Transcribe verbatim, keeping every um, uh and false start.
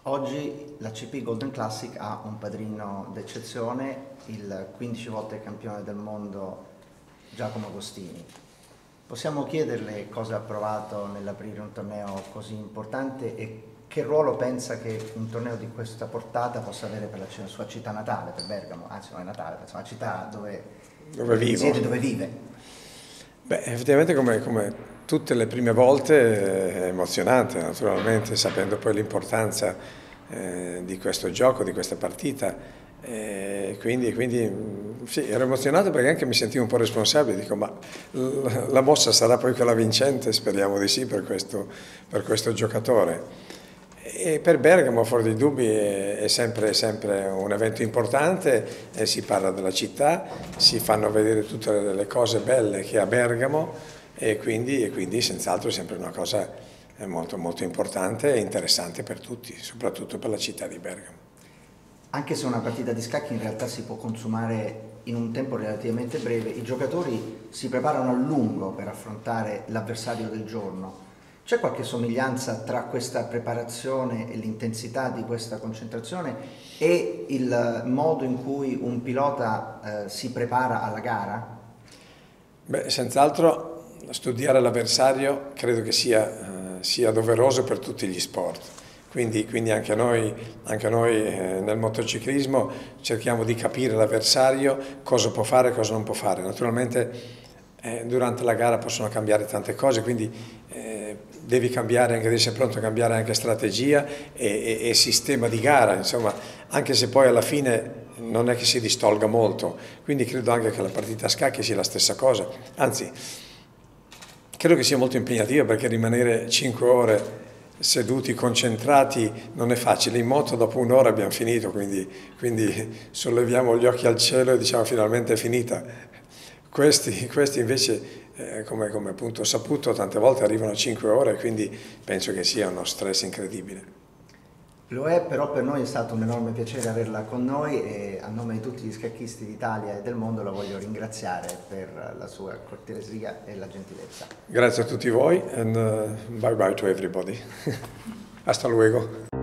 Oggi la C P Golden Classic ha un padrino d'eccezione, il quindici volte campione del mondo Giacomo Agostini. Possiamo chiederle cosa ha provato nell'aprire un torneo così importante e che ruolo pensa che un torneo di questa portata possa avere per la sua città natale, per Bergamo, anzi non è natale, ma la città dove, dove vivo. Siete, dove vive. Beh, effettivamente come, come tutte le prime volte è emozionante, naturalmente, sapendo poi l'importanza eh, di questo gioco, di questa partita. E quindi, quindi sì, ero emozionato perché anche mi sentivo un po' responsabile, dico ma la mossa sarà poi quella vincente, speriamo di sì per questo, per questo giocatore. E per Bergamo, fuori dei dubbi, è sempre, sempre un evento importante, e si parla della città, si fanno vedere tutte le cose belle che ha Bergamo e quindi, e quindi senz'altro è sempre una cosa molto, molto importante e interessante per tutti, soprattutto per la città di Bergamo. Anche se una partita di scacchi in realtà si può consumare in un tempo relativamente breve, i giocatori si preparano a lungo per affrontare l'avversario del giorno. C'è qualche somiglianza tra questa preparazione e l'intensità di questa concentrazione e il modo in cui un pilota eh, si prepara alla gara? Beh, senz'altro studiare l'avversario credo che sia, eh, sia doveroso per tutti gli sport. Quindi, quindi anche noi, anche noi eh, nel motociclismo cerchiamo di capire l'avversario, cosa può fare e cosa non può fare. Naturalmente eh, durante la gara possono cambiare tante cose, quindi eh, devi cambiare anche, devi essere pronto a cambiare anche strategia e, e, e sistema di gara, insomma, anche se poi alla fine non è che si distolga molto. Quindi credo anche che la partita a scacchi sia la stessa cosa, anzi credo che sia molto impegnativa perché rimanere cinque ore seduti, concentrati, non è facile. In moto dopo un'ora abbiamo finito, quindi, quindi solleviamo gli occhi al cielo e diciamo finalmente è finita. Questi, questi invece, eh, come, come appunto ho saputo, tante volte arrivano a cinque ore, quindi penso che sia uno stress incredibile. Lo è, però per noi è stato un enorme piacere averla con noi e a nome di tutti gli scacchisti d'Italia e del mondo la voglio ringraziare per la sua cortesia e la gentilezza. Grazie a tutti voi and uh, bye bye to everybody. Hasta luego.